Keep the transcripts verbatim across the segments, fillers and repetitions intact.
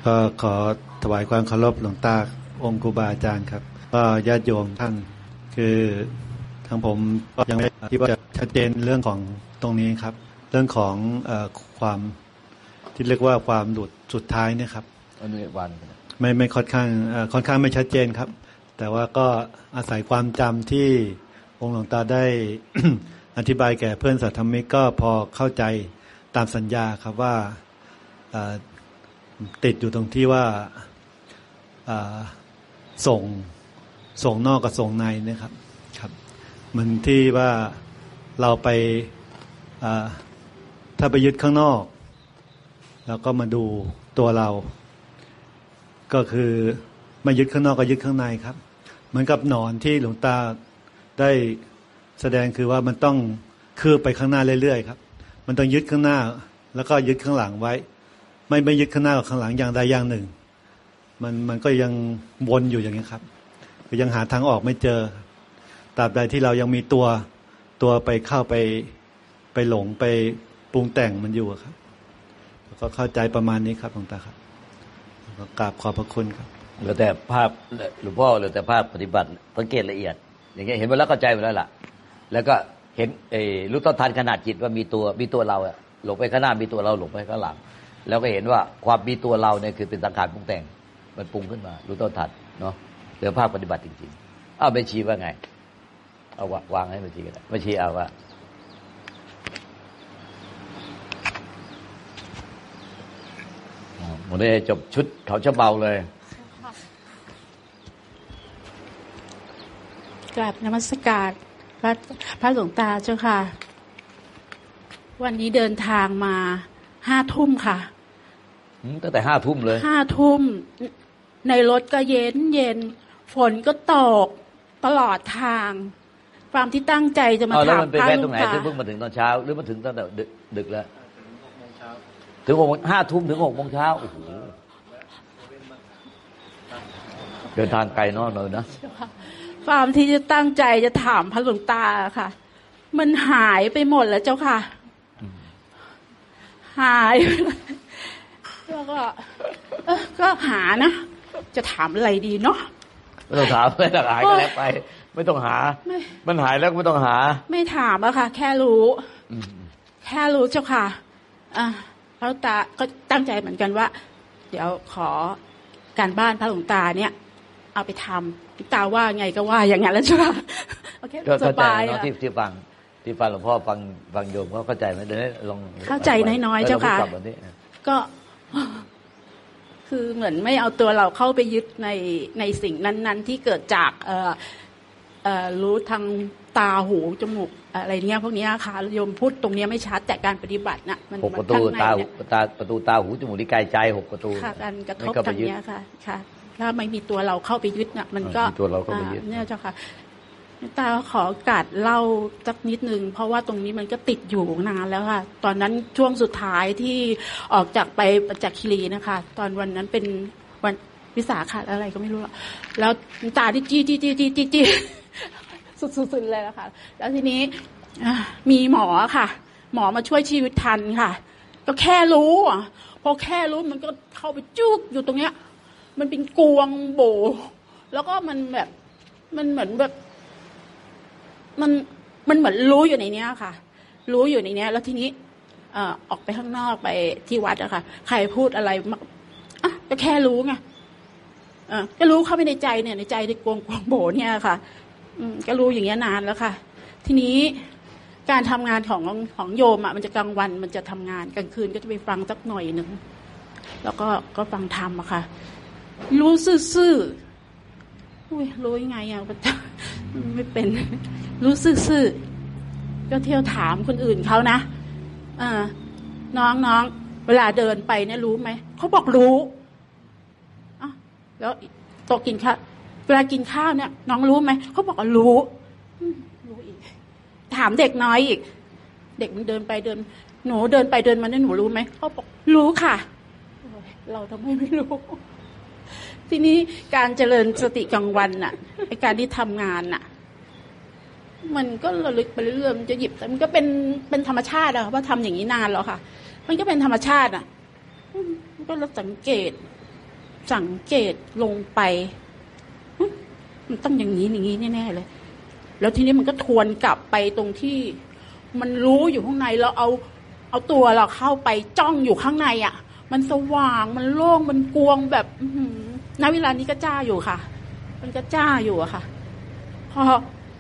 ก็ขอถวายความเคารพหลวงตาองค์ครูบาอาจารย์ครับก็ญาติโยมท่านคือทางผมก็ยังไม่ที่ว่าจะชัดเจนเรื่องของตรงนี้ครับเรื่องของเอ่อความที่เรียกว่าความหลุดสุดท้ายเนี่ยครับอนุวันไม่ไม่ค่อนข้างเอ่อค่อนข้างไม่ชัดเจนครับแต่ว่าก็อาศัยความจำที่องค์หลวงตาได้ อธิบายแก่เพื่อนสัทธมิกก็พอเข้าใจตามสัญญาครับว่าติดอยู่ตรงที่ว่าส่งส่งนอกกับส่งในนะครับครับเหมือนที่ว่าเราไปถ้าไปยึดข้างนอกแล้วก็มาดูตัวเราก็คือไม่ยึดข้างนอกก็ยึดข้างในครับเหมือนกับหนอนที่หลวงตาได้แสดงคือว่ามันต้องคืบไปข้างหน้าเรื่อยๆครับมันต้องยึดข้างหน้าแล้วก็ยึดข้างหลังไว้ไม่ไม่ยึดข้างหน้ากับข้างหลังอย่างใดอย่างหนึ่งมันมันก็ยังวนอยู่อย่างนี้ครับก็ยังหาทางออกไม่เจอตราบใดที่เรายังมีตัวตัวไปเข้าไปไปหลงไปปรุงแต่งมันอยู่ครับก็เข้าใจประมาณนี้ครับหลวงตาครับก็กราบขอบพระคุณครับเหลือแต่ภาพหลวงพ่อเหลือแต่ภาพปฏิบัติสังเกตละเอียดอย่างเงี้ยเห็นไปแล้วเข้าใจไปแล้วล่ะแล้วก็เห็นไอ้รู้ต้นทานขนาดจิตว่ามีตัวมีตัวเราอะหลงไปข้างหน้ามีตัวเราหลงไปข้างหลังแล้วก็เห็นว่าความมีตัวเราเนี่ยคือเป็นสังขารปรุงแต่งมันปรุงขึ้นมารู้ต้นทันเนาะเหลือภาคปฏิบัติจริงๆอ้าวแม่ชีว่าไงเอาวางให้แม่ชีกันแม่ชีเอาว่าหมดได้จบชุดเขาจะเบาเลยกราบนมัสการพระพระหลวงตาเจ้าค่ะวันนี้เดินทางมาห้าทุ่มค่ะตั้งแต่ห้าทุ่มเลยห้าทุ่มในรถก็เย็นเย็นฝนก็ตกตลอดทางความที่ตั้งใจจะมาถามพระหลวงตาเพิ่งมาถึงตอนเช้าหรือมาถึงตั้งแต่ดึกแล้วถึงหกห้าทุ่มถึงหกโมงเช้าโอ้โหเดินทางไกลนอกเลยนะความที่จะตั้งใจจะถามพระหลวงตาค่ะมันหายไปหมดแล้วเจ้าค่ะหายแล้วก็ก็หานะจะถามอะไรดีเนาะไม่ต้องถามไม่ต้องหายก็แล้วไปไม่ต้องหามันหายแล้วไม่ต้องหาไม่ถามอะค่ะแค่รู้แค่รู้เจ้าค่ะอ่ะพระหลวงตาก็ตั้งใจเหมือนกันว่าเดี๋ยวขอการบ้านพระหลวงตาเนี่ยเอาไปทำตาว่าไงก็ว่าอย่างนั้นแล้วเจ้าค่ะโอเคสบายอะที่ที่ฟังที่ฟังหลวงพ่อฟังฟังโยมเขาเข้าใจไหมเดี๋ยวลองเข้าใจน้อยๆเจ้าค่ะก็คือเหมือนไม่เอาตัวเราเข้าไปยึดในในสิ่งนั้นๆที่เกิดจากเอ่อเอ่อรู้ทางตาหูจมูกอะไรเงี้ยพวกนี้ค่ะโยมพูดตรงนี้ไม่ชัดแต่การปฏิบัติน่ะมันหกประตูตาตาประตูตาหูจมูกลิ้นกายใจหกประตูค่ะการกระทบทางนี้ค่ะค่ะถ้าไม่มีตัวเราเข้าไปยึดน่ะมันก็ตัวเราเข้าไปยึดเนี่ยเจ้าค่ะตาขอกัดเล่าสักนิดนึงเพราะว่าตรงนี้มันก็ติดอยู่นานแล้วค่ะตอนนั้นช่วงสุดท้ายที่ออกจากไปจากคีรีนะคะตอนวันนั้นเป็นวันวิสาขะอะไรก็ไม่รู้แล้วตาที่จี้จี้จี้จี้จี้จี้สุดๆเลยนะคะแล้วทีนี้มีหมอค่ะหมอมาช่วยชีวิตทันค่ะก็แค่รู้อ่ะพอแค่รู้มันก็เข้าไปจุกอยู่ตรงเนี้ยมันเป็นกวงโบแล้วก็มันแบบมันเหมือนแบบมันมันเหมือนรู้อยู่ในนี้ค่ะรู้อยู่ในนี้แล้วทีนี้เอ่อออกไปข้างนอกไปที่วัดอะค่ะใครพูดอะไรมาอ่ะก็แค่รู้ไงเออก็รู้เข้าไปในใจเนี่ยในใจในกวงกวงโบเนี่ยค่ะอืมก็รู้อย่างเงี้ยนานแล้วค่ะทีนี้การทำงานของของโยมอะมันจะกลางวันมันจะทำงานกลางคืนก็จะไปฟังสักหน่อยหนึ่งแล้วก็ก็ฟังธรรมอะค่ะรู้ซื่อๆอุ้ยรู้ยังไงอะไม่เป็นรู้ซื่อๆก็เที่ยวถามคนอื่นเขานะอ่าน้องๆเวลาเดินไปเนี่ยรู้ไหมเขาบอกรู้อ่ะแล้วโต๊ะกินข้าวเวลากินข้าวเนี่ยน้องรู้ไหมเขาบอกว่ารู้รู้อีกถามเด็กน้อยอีกเด็กมันเดินไปเดินหนูเดินไปเดินมาเนี่ยหนูรู้ไหมเขาบอกรู้ค่ะเราทำไมไม่รู้ทีนี้การเจริญสติกลางวันน่ะไอ้การที่ทำงานน่ะมันก็ระลึกไปเรื่อยๆมันจะหยิบแต่มันก็เป็นเป็นธรรมชาติอะว่าทำอย่างนี้นานแล้วค่ะมันก็เป็นธรรมชาติอะมันก็เราสังเกตสังเกตลงไปมันต้องอย่างนี้อย่างนี้แน่ๆเลยแล้วทีนี้มันก็ทวนกลับไปตรงที่มันรู้อยู่ข้างในแล้วเอาเอาตัวเราเข้าไปจ้องอยู่ข้างในอ่ะมันสว่างมันโล่งมันกวงแบบณเวลานี้ก็จ้าอยู่ค่ะมันก็จ้าอยู่อะค่ะพอ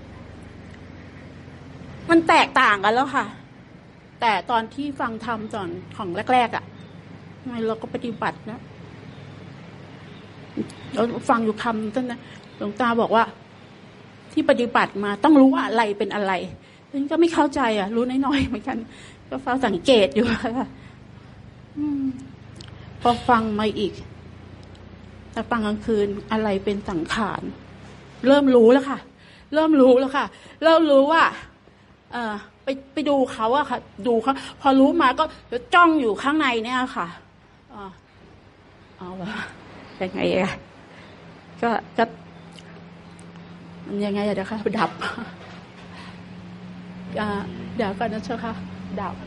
มันแตกต่างกันแล้วค่ะแต่ตอนที่ฟังธรรมตอนของแรกๆอ่ะเราก็ปฏิบัตินะเราฟังอยู่คำตั้งนะหลวงตาบอกว่าที่ปฏิบัติมาต้องรู้ว่าอะไรเป็นอะไรฉันก็ไม่เข้าใจอ่ะรู้น้อยๆเหมือนกันก็เฝ้าสังเกตอยู่ค่ะพอฟังมาอีกแต่ฟังกลางคืนอะไรเป็นสังขารเริ่มรู้แล้วค่ะเริ่มรู้แล้วค่ะเริ่มรู้ว่าเออไปไปดูเขาอะค่ะดูเขาพอรู้มาก็จ้องอยู่ข้างในเนี่ยค่ะอ๋อเอาละยังไงอะก็ก็มันยังไงอะเดี๋ยวค่ะดับเดี๋ยวก่อนนะเจ้าค่ะดับ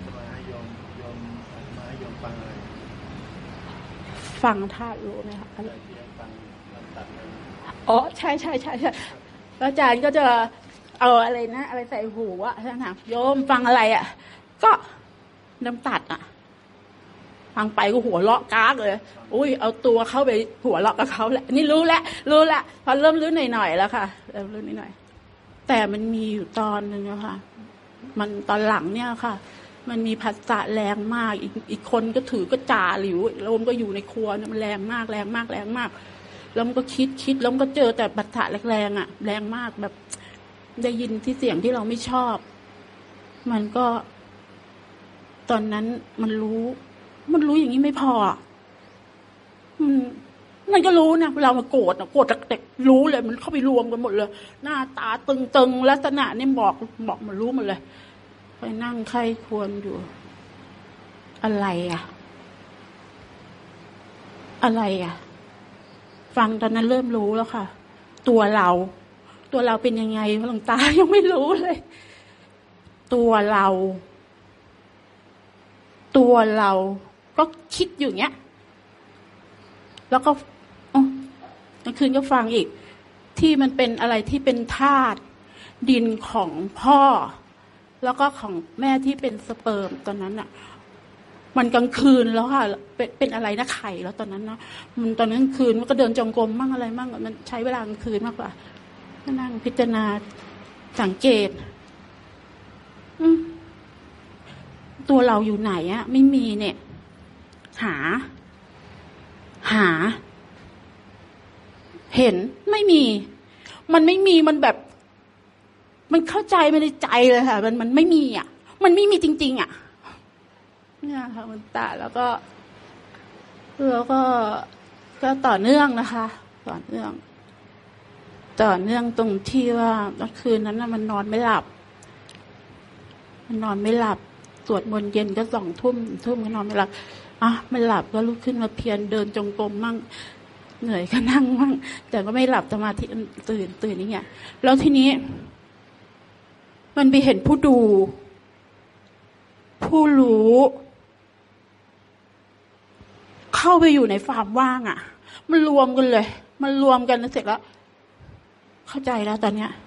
ฟังธาตุรู้ไหมคะอ๋อใช่ใช่ใช่ใช่แล้วอาจารย์ก็จะเอาอะไรนะอะไรใส่หูอะท่านถามโยมฟังอะไรอะก็น้ำตัดอะฟังไปก็หัวเราะก้ากเลยอุ้ยเอาตัวเข้าไปหัวเราะกับเขาแหละนี่รู้แล้วรู้แล้วพอเริ่มรู้หน่อยๆแล้วค่ะเริ่มรู้หน่อยๆแต่มันมีอยู่ตอนนึงอะค่ะมันตอนหลังเนี่ยค่ะมันมีภาษาแรงมากอีกอีกคนก็ถือก็จ่าหลิวแล้วมันก็อยู่ในครัวเนี่ยมันแรงมากแรงมากแรงมากแล้วมันก็คิดคิดแล้วมันก็เจอแต่ภาษาแรงๆอะแรงมากแบบได้ยินที่เสียงที่เราไม่ชอบมันก็ตอนนั้นมันรู้มันรู้อย่างนี้ไม่พอมันมันก็รู้นะเรามาโกรธนะโกรธแต่รู้เลยมันเข้าไปรวมกันหมดเลยหน้าตาตึงๆลักษณะนี่บอกบอกมันรู้หมดเลยไปนั่งใคร่ควรอยู่อะไรอ่ะอะไรอ่ะฟังตอนนั้นเริ่มรู้แล้วค่ะตัวเราตัวเราเป็นยังไงหลวงตายังไม่รู้เลยตัวเราตัวเราก็คิดอยู่เงี้ยแล้วก็กลางคืนก็ฟังอีกที่มันเป็นอะไรที่เป็นธาตุดินของพ่อแล้วก็ของแม่ที่เป็นสเปิร์มตอนนั้นอ่ะมันกลางคืนแล้วค่ะเป็นเป็นอะไรนะไข่แล้วตอนนั้นเนาะมันตอนนั้นกลางคืนมันก็เดินจงกรมมั่งอะไรมั่งมันใช้เวลากลางคืนมากกว่านั่งพิจารณาสังเกตตัวเราอยู่ไหนอะไม่มีเนี่ยหาหาเห็นไม่มีมันไม่มีมันแบบมันเข้าใจไม่ได้ใจเลยค่ะมันมันไม่มีอ่ะมันไม่มีจริงๆอ่ะเนี่ยค่ะมันตาแล้วก็แล้วก็ก็ต่อเนื่องนะคะต่อเนื่องต่อเนื่องตรงที่ว่าเมื่อคืนนั้นน่ะมันนอนไม่หลับมันนอนไม่หลับสวดมนต์เย็นก็สองทุ่มทุ่มก็นอนไม่หลับอ่ะไม่หลับก็ลุกขึ้นมาเพียรเดินจงกรมมั่งเหนื่อยก็นั่งมั่งแต่ก็ไม่หลับสมาธิตื่นตื่นอย่างเงี้ยแล้วทีนี้มันไปเห็นผู้ดูผู้รู้เข้าไปอยู่ในความว่างอ่ะมันรวมกันเลยมันรวมกันแล้วเสร็จแล้วเข้าใจแล้วตอนเนี้ย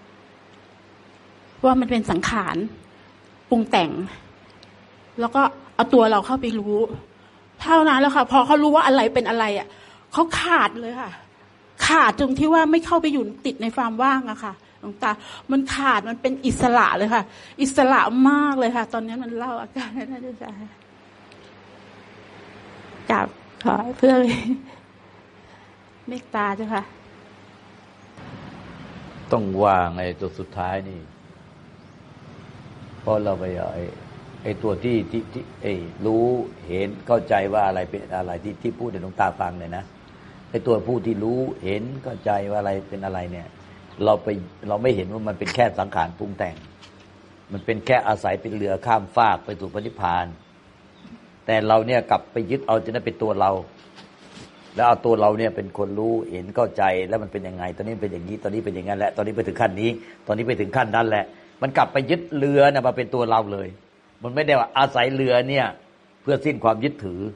ว่ามันเป็นสังขารปรุงแต่งแล้วก็เอาตัวเราเข้าไปรู้เท่านั้นแล้วค่ะพอเขารู้ว่าอะไรเป็นอะไรอ่ะเขาขาดเลยค่ะขาดตรงที่ว่าไม่เข้าไปอยู่ติดในความว่างอะค่ะหลวงตามันขาดมันเป็นอิสระเลยค่ะอิสระมากเลยค่ะตอนนี้มันเล่าอาการให้ท่านได้กราบขอเพื่อเมตตาเจ้าค่ะต้องวางไอ้ตัวสุดท้ายนี่เพราะเราไปไอ้ไอ้ตัวที่ที่ที่ไอ้รู้เห็นเข้าใจว่าอะไรเป็นอะไรที่ที่พูดให้หลวงตาฟังเนี่ยนะไอ้ตัวผู้ที่รู้เห็นเข้าใจว่าอะไรเป็นอะไรเนี่ยเราไปเราไม่เห็นว่ามันเป็นแค่สังขารปรุงแต่งมันเป็นแค่อาศัยเป็นเรือข้ามฟากไปสู่พระนิพพานแต่เราเนี่ยกลับไปยึดเอาจนนั้นเป็นตัวเราแล้วเอาตัวเราเนี่ยเป็นคนรู้เห็นเข้าใจแล้วมันเป็นยังไงตอนนี้เป็นอย่างนี้ตอนนี้เป็นอย่างนั้นแหละตอนนี้ไปถึงขั้นนี้ตอนนี้ไปถึงขั้นนั้นแหละมันกลับไปยึดเรือเนี่ยมาเป็นตัวเราเลยมันไม่ได้ว่าอาศัยเรือเนี่ยเพื่อสิ้นความยึดถือแต่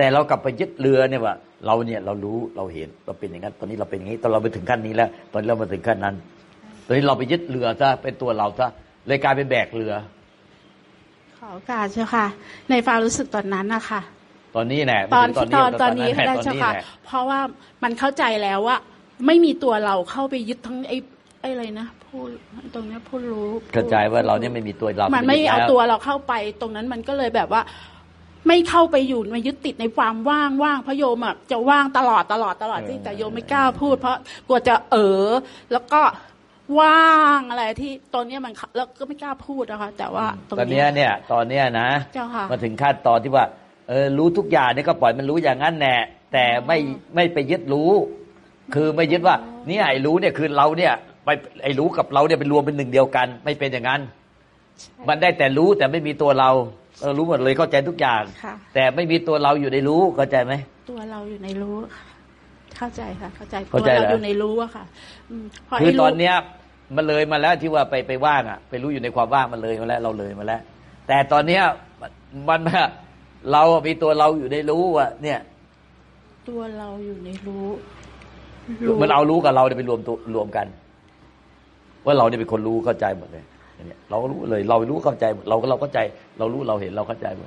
แต่เรากลับไปยึดเรือเนี่ยว่าเราเนี่ยเรารู้เราเห็นเราเป็นอย่างนั้นตอนนี้เราเป็นอย่างนี้ตอนเราไปถึงขั้นนี้แล้วตอนนี้เรามาถึงขั้นนั้นตอนนี้เราไปยึดเรือซะเป็นตัวเราซะเลยกลายเป็นแบกเรือขอโอกาสเจ้าค่ะในความรู้สึกตอนนั้นนะคะตอนนี้แหละตอนตอนตอนนี้ก็ได้เจ้าค่ะเพราะว่ามันเข้าใจแล้วว่าไม่มีตัวเราเข้าไปยึดทั้งไอ้ไอ้อะไรนะผู้ตรงนี้ผู้รู้เข้าใจว่าเราเนี่ยไม่มีตัวเรามันไม่เอาตัวเราเข้าไปตรงนั้นมันก็เลยแบบว่าไม่เข้าไปอยู่มายึดติดในความว่างว่างพระโยมอ่ะจะว่างตลอดตลอดตลอดที่แต่โยมไม่กล้าพูดเพราะกลัวจะเออแล้วก็ว่างอะไรที่ตอนนี้มันแล้วก็ไม่กล้าพูดนะคะแต่ว่าตอนนี้เนี่ยตอนเนี้ยนะมาถึงขั้นตอนที่ว่าเออรู้ทุกอย่างเนี่ยก็ปล่อยมันรู้อย่างนั้นแน่แต่ไม่ไม่ไปยึดรู้คือไม่ยึดว่านี่ไอ้รู้เนี่ยคือเราเนี่ยไปไอ้รู้กับเราเนี่ยเป็นรวมเป็นหนึ่งเดียวกันไม่เป็นอย่างนั้นมันได้แต่รู้แต่ไม่มีตัวเราเรารู้หมดเลยเข้าใจทุกอย่างแต่ไม่มีตัวเราอยู่ในรู้เข้าใจไหมตัวเราอยู่ในรู้เข้าใจค่ะเข้าใจตัวเราอยู่ในรู้อะค่ะคือตอนเนี้ยมันเลยมาแล้วที่ว่าไปไปว่างอ่ะไปรู้อยู่ในความว่างมันเลยมาแล้วเราเลยมาแล้วแต่ตอนเนี้ยมันเรามีตัวเราอยู่ในรู้อ่ะเนี่ยตัวเราอยู่ในรู้มันเอารู้กับเราเนี่ยไปรวมตัวรวมกันว่าเราเนี่ยเป็นคนรู้เข้าใจหมดเลยเนี่ยเรารู้เลยเรารู้เข้าใจเราก็เราเข้าใจเรารู้เราเห็นเราเข้าใจหมด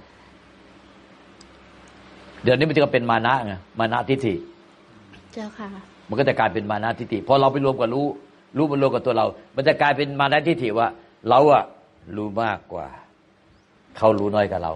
เดี๋ยวนี้มันจะเป็นมานะไงมานะทิฏฐิเจ้าค่ะมันก็จะกลายเป็นมานะทิฏฐิพอเราไปรวมกับรู้รู้มันรวมกับตัวเรามันจะกลายเป็นมานะทิฏฐิว่าเราอะรู้มากกว่าเขารู้น้อยกว่าเรา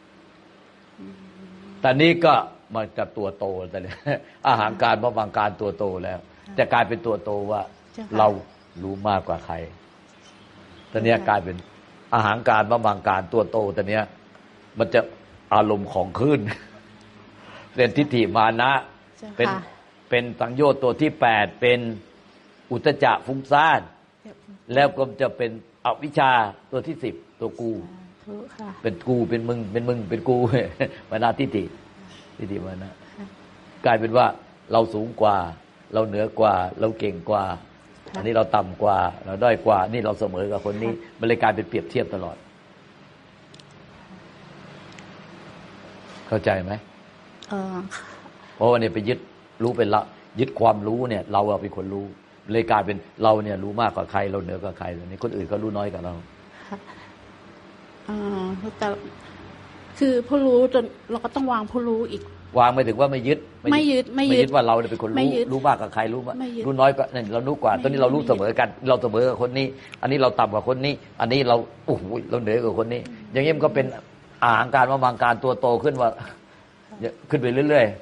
ตอนนี้ก็มันจะตัวโตแต่เนี่ยอาหารการบางการตัวโตแล้วจะกลายเป็นตัวโตว่าเรารู้มากกว่าใครตอนนี้กลายเป็นอาหารการบางการตัวโตตอนนี้มันจะอารมณ์ของขึ้นเป็นทิฏฐิมานะเป็นเป็นสังโยชน์ตัวที่แปดเป็นอุทธัจจะฟุ้งซ่านแล้วก็จะเป็นอวิชชาตัวที่สิบตัวกูเป็นกูเป็นมึงเป็นมึงเป็นกูมานะทิฏฐิทิฏฐิมานะกลายเป็นว่าเราสูงกว่าเราเหนือกว่าเราเก่งกว่าอันนี้เราต่ำกว่าเราด้อยกว่านี่เราเสมอกับคนนี้มันเลยกลายเป็นเปรียบเทียบตลอดเข้าใจไหมเออเพราะว่าเนี่ยไปยึดรู้เป็นละยึดความรู้เนี่ยเราเป็นคนรู้เลยกลายเป็นเราเนี่ยรู้มากกว่าใครเราเหนือกว่าใครนี่คนอื่นเขารู้น้อยกว่าเราอ่าแต่คือผู้รู้จนเราก็ต้องวางผู้รู้อีกวางไม่ถึงว่าไม่ยึดไม่ยึดไม่ยึดว่าเราเป็นคนรู้รู้มากกว่าใครรู้รู้น้อยกว่านี่เรารู้กว่าตอนนี้เรารู้เสมอกันเราเสมอกับคนนี้อันนี้เราต่ำกว่าคนนี้อันนี้เราโอ้โหเราเหนือกว่าคนนี้อย่างนี้มันก็เป็นอาหารการมาบางการตัวโตขึ้นว่าขึ้นไปเรื่อย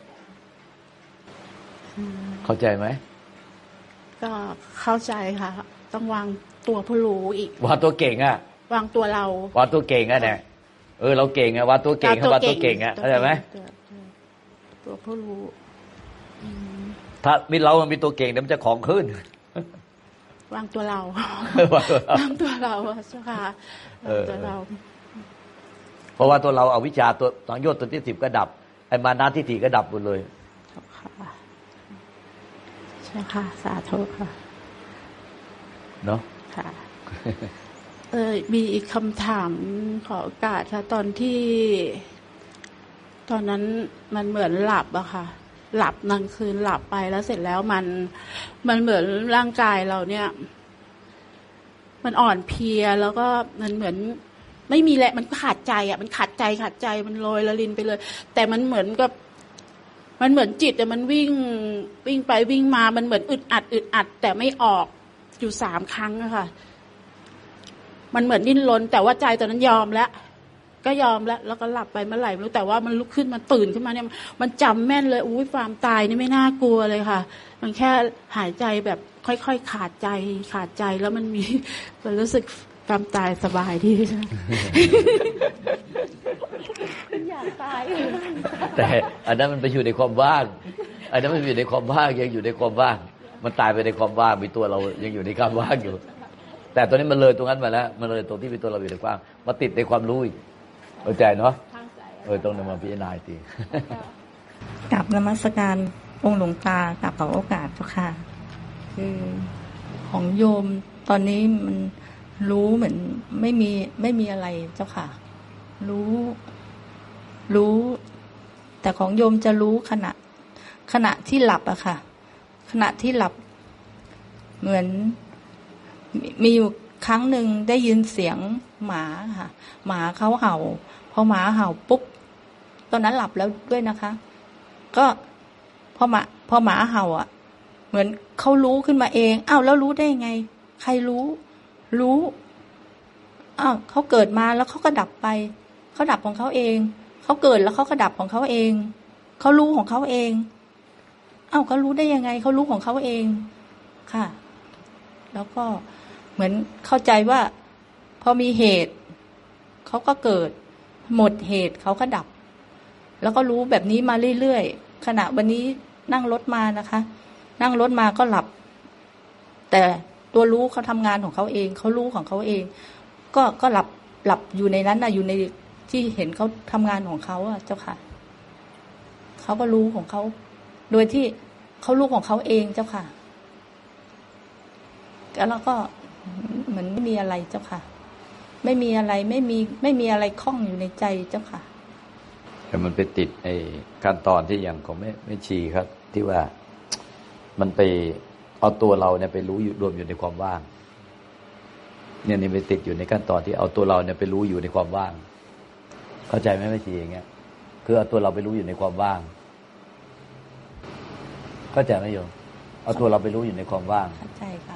ๆเข้าใจไหมก็เข้าใจค่ะต้องวางตัวผู้รู้อีกวางตัวเก่งอ่ะวางตัวเราวางตัวเก่งอ่ะเนี่ยเออเราเก่งอ่ะวางตัวเก่งวางตัวเก่งอ่ะเข้าใจไหมตัวผู้รู้ถ้ามีเรามีตัวเก่งเดี๋ยวมันจะของขึ้นวางตัวเราวางตัวเราเจ้าค่ะตัวเราเพราะว่าตัวเราเอาวิชาตัวสังโยชน์ตัวที่สิบก็ดับไอ้มานะทิฏฐิก็ดับหมดเลยใช่ค่ะสาธุค่ะเนาะค่ะเออมีอีกคำถามขอโอกาสค่ะตอนที่ตอนนั้นมันเหมือนหลับอะค่ะหลับนั่งคืนหลับไปแล้วเสร็จแล้วมันมันเหมือนร่างกายเราเนี่ยมันอ่อนเพลียแล้วก็มันเหมือนไม่มีแหละมันขาดใจอะมันขาดใจขาดใจมันลอยละลินไปเลยแต่มันเหมือนกับมันเหมือนจิตแต่มันวิ่งวิ่งไปวิ่งมามันเหมือนอึดอัดอึดอัดแต่ไม่ออกอยู่สามครั้งอะค่ะมันเหมือนดิ้นรนแต่ว่าใจตอนนั้นยอมแล้วก็ยอมแล้วแล้วก็หลับไปเมื่อไหร่ไม่รู้แต่ว่ามันลุกขึ้นมันตื่นขึ้นมาเนี่ยมันจำแม่นเลยอุ้ยความตายนี่ไม่น่ากลัวเลยค่ะมันแค่หายใจแบบค่อยๆขาดใจขาดใจแล้วมันมีมันรู้สึกความตายสบายดีอยากตายแต่อันนั้นมันไปอยู่ในความว่างอันนั้นมันอยู่ในความว่างยังอยู่ในความว่างมันตายไปในความว่างมีตัวเรายังอยู่ในความว่างอยู่แต่ตอนนี้มันเลยตรงนั้นมาแล้วมันเลยตรงที่มีตัวเราอยู่ในความมาติดในความรู้เข้าใจเนาะเออต้องนำมาพิจารณาทีกราบนมัสการองค์หลวงตากราบขอโอกาสเจ้าค่ะคือของโยมตอนนี้มันรู้เหมือนไม่มีไม่มีอะไรเจ้าค่ะรู้รู้แต่ของโยมจะรู้ขณะขณะที่หลับอะค่ะขณะที่หลับเหมือนมีอยู่ครั้งหนึ่งได้ยินเสียงหมาค่ะหมาเขาเห่าพอหมาเห่าปุ๊บตอนนั้นหลับแล้วด้วยนะคะก็พอหมาพอหมาเห่าอ่ะเหมือนเขารู้ขึ้นมาเองอ้าวแล้วรู้ได้ไงใครรู้รู้อ้าวเขาเกิดมาแล้วเขาก็ดับไปเขาดับของเขาเองเขาเกิดแล้วเขาก็ดับของเขาเองเขารู้ของเขาเองอ้าวเขารู้ได้ยังไงเขารู้ของเขาเองค่ะแล้วก็เหมือนเข้าใจว่าพอมีเหตุเขาก็เกิดหมดเหตุเขาก็ดับแล้วก็รู้แบบนี้มาเรื่อยๆขณะวันนี้นั่งรถมานะคะนั่งรถมาก็หลับแต่ตัวรู้เขาทำงานของเขาเองเขารู้ของเขาเองก็ก็หลับหลับอยู่ในนั้นนะอยู่ในที่เห็นเขาทำงานของเขาอะเจ้าค่ะเขาก็รู้ของเขาโดยที่เขารู้ของเขาเองเจ้าค่ะแล้วก็เหมือนไม่มีอะไรเจ้าค่ะไม่มีอะไรไม่มีไม่มีอะไรคล้องอยู่ในใจเจ้าค่ะแต่มันไปติดไอ้ขั้นตอนที่อย่างของไม่ไม่ชีครับที่ว่ามันไปเอาตัวเราเนี่ยไปรู้อยู่รวมอยู่ในความว่างเนี่ยนี่ไปติดอยู่ในขั้นตอนที่เอาตัวเราเนี่ยไปรู้อยู่ในความว่างเข้าใจไหมไม่ชีอย่างเงี้ยคือเอาตัวเราไปรู้อยู่ในความว่างเข้าใจไหมโยมเอาตัวเราไปรู้อยู่ในความว่างเข้าใจค่ะ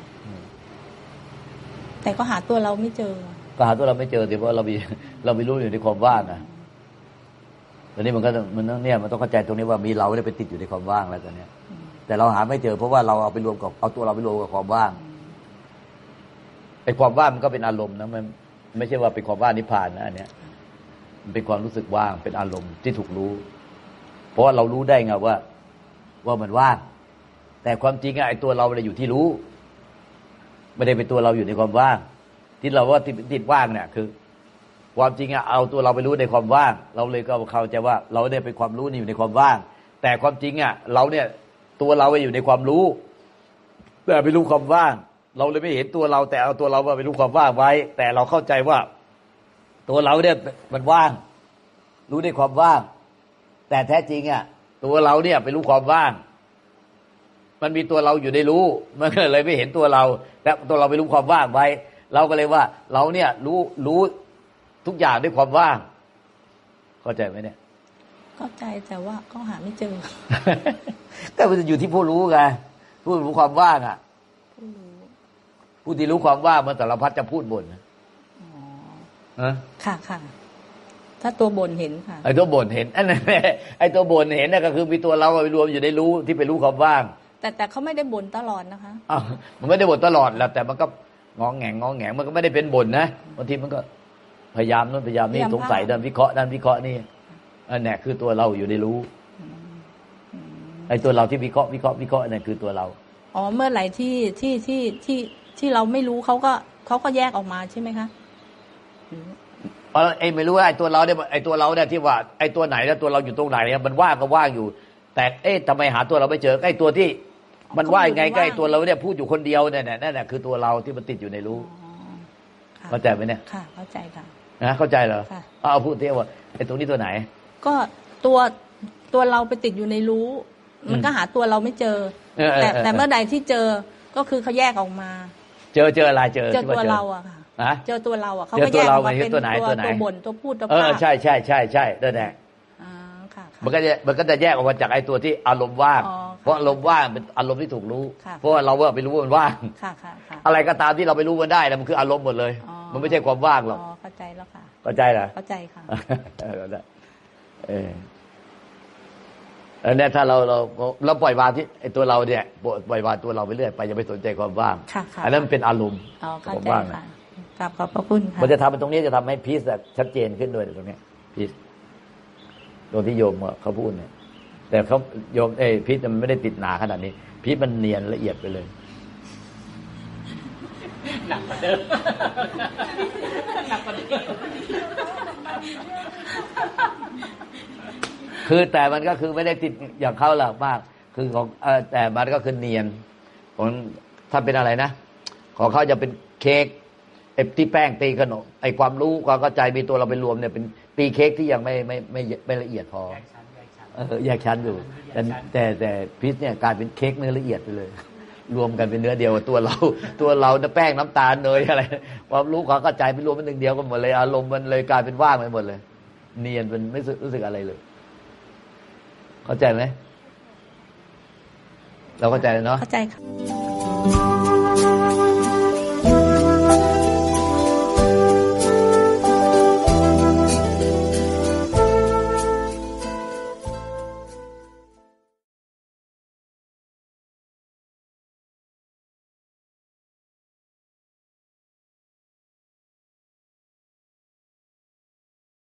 แต่ก็หาตัวเราไม่เจอก็หาตัวเราไม่เจอสิเพราะเราไปเราไปรู้อยู่ในความว่างนะตอนนี้มันก็มันเนี่ยมันต้องเข้าใจตรงนี้ว่ามีเราได้ไปติดอยู่ในความว่างแล้วตอนนี้แต่เราหาไม่เจอเพราะว่าเราเอาไปรวมกับเอาตัวเราไปรวมกับความว่างไอ้ความว่างมันก็เป็นอารมณ์นะมันไม่ใช่ว่าเป็นความว่างนิพพานนะอันเนี้ยมันเป็นความรู้สึกว่างเป็นอารมณ์ที่ถูกรู้เพราะว่าเรารู้ได้ไงว่าว่ามันว่างแต่ความจริงไอ้ตัวเราเนี่ยอยู่ที่รู้ไม่ได้เป็นตัวเราอยู่ในความว่างที่เราว่าติดว่างเนี่ยคือความจริงอะเอาตัวเราไปรู้ในความว่างเราเลยก็เข้าใจว่าเราเนี่ยเป็นความรู้นี่อยู่ในความว่างแต่ความจริงอะเราเนี่ยตัวเราไปอยู่ในความรู้แต่ไปรู้ความว่างเราเลยไม่เห็นตัวเราแต่เอาตัวเราไปรู้ความว่างไว้แต่เราเข้าใจว่าตัวเราเนี่ยมันว่างรู้ในความว่างแต่แท้จริงอะตัวเราเนี่ยไปรู้ความว่างมันมีตัวเราอยู่ในรู้มันก็เลยไม่เห็นตัวเราแต่ตัวเราไปรู้ความว่างไว้เราก็เลยว่าเราเนี่ยรู้รู้ทุกอย่างด้วยความว่างเข้าใจไหมเนี่ยเข้าใจแต่ว่าก็หาไม่เจอก็มันจะอยู่ที่ผู้รู้ไงผู้รู้ความว่างอ่ะผู้รู้ผู้ที่รู้ความว่างมันสารพัดจะพูดบ่นนะอ๋อค่ะค่ะถ้าตัวบ่นเห็นค่ะไอ้ตัวบ่นเห็นอันนั้นแหละไอ้ตัวบ่นเห็นน่ะก็คือมีตัวเราไปรวมอยู่ในรู้ที่ไปรู้ความว่างแต่แต่เขาไม่ได้บ่นตลอดนะคะอ้าวมันไม่ได้บ่นตลอดแหละแต่มันก็งอแงงงอแงงมันก็ไม่ได้เป็นบ่นนะบางทีมันก็พยายามนู้นพยายามนี่สงสัยด้านวิเคราะห์ด้านวิเคราะห์นี่อันนี้คือตัวเราอยู่ในรู้ไอ้ตัวเราที่วิเคราะห์วิเคราะห์วิเคราะห์นั่นคือตัวเราอ๋อเมื่อไหร่ที่ที่ที่ที่ที่เราไม่รู้เขาก็เขาก็แยกออกมาใช่ไหมคะอ๋อไอ้ไม่รู้ว่าไอ้ตัวเราเนี่ยไอ้ตัวเราเนี่ยที่ว่าไอ้ตัวไหนแล้วตัวเราอยู่ตรงไหนเนี่ยมันว่างก็ว่างอยู่แต่เอ๊ะทำไมหาตัวเราไม่เจอไอ้ตัวที่มันว่างไงใกล้ตัวเราเนี่ยพูดอยู่คนเดียวเนี่ยนั่นแหละคือตัวเราที่มันติดอยู่ในรู้เข้าใจไหมเนี่ยค่ะเข้าใจค่ะนะเข้าใจเหรอเอาพูดเที่ยวว่าไอ้ตรงนี้ตัวไหนก็ตัวตัวเราไปติดอยู่ในรู้มันก็หาตัวเราไม่เจอแต่แต่เมื่อใดที่เจอก็คือเขาแยกออกมาเจอเจออะไรเจอเจอตัวเราอะค่ะเจอตัวเราอะเขาก็แยกออกมาเป็นตัวตัวบ่นตัวพูดตัวพาเออใช่ใช่ใช่ใช่นั่นแหละมันก็จะมันก็จะแยกออกมาจากไอ้ตัวที่อารมณ์ว่างเพราะอารมณ์ว่างเป็นอารมณ์ที่ถูกรู้เพราะว่าเราว่าไปรู้ว่ามันว่างอะไรก็ตามที่เราไปรู้มันได้นะมันคืออารมณ์หมดเลยมันไม่ใช่ความว่างหรอกเข้าใจแล้วค่ะเข้าใจเหรอเข้าใจค่ะเอออันนี้ถ้าเราเราเราปล่อยวางที่ไอ้ตัวเราเนี่ยปล่อยวางตัวเราไปเรื่อยไปอย่าไปสนใจความว่างอันนั้นเป็นอารมณ์ความว่างครับขอบพระคุณค่ะมันจะทำเป็นตรงนี้จะทำให้พีซชัดเจนขึ้นด้วยตรงนี้พีซโดยที่โยมเขาพูดเนี่ยแต่เขาโยมเอ้พีซมันไม่ได้ติดหนาขนาดนี้พีซมันเนียนละเอียดไปเลยหนักกว่าเดิมหนักกว่าเดิมคือแต่มันก็คือไม่ได้ติดอย่างเขาหรอกมากคือของเออแต่มันก็คือเนียนของถ้าเป็นอะไรนะของเขาจะเป็นเค้กไอ้ที่แป้งตีขนมไอ้ความรู้ความเข้าใจมีตัวเราไปรวมเนี่ยเป็นตีเค้กที่ยังไม่ไม่ไม่ไม่ละเอียดพอเออแยกชั้นอยู่แต่แต่แต่พิษเนี่ยกลายเป็นเค้กเนื้อละเอียดไปเลย รวมกันเป็นเนื้อเดียวกับตัวเรา ตัวเราเนี่ยแป้งน้ำตาลเนยอะไรความรู้ความเข้าใจเป็นรวมเป็นหนึ่งเดียวกันหมดเลยอารมณ์มันเลยกลายเป็นว่างไปหมดเลยเนียนเป็นไม่รู้สึกอะไรเลยเข้าใจไหมเราเข้าใจเนาะเข้าใจค่ะ